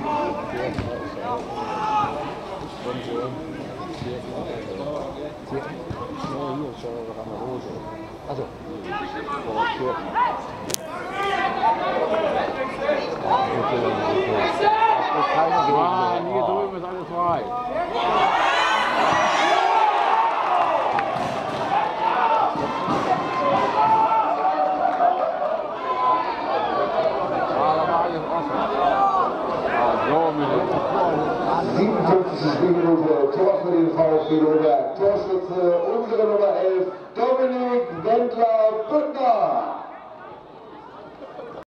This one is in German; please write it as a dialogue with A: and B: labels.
A: Also.
B: Mann, hier drüben ist alles frei.
A: Ah,
C: 57. Spielminute, Tor für den VfB Nürnberg. Torschütze unsere Nummer 11.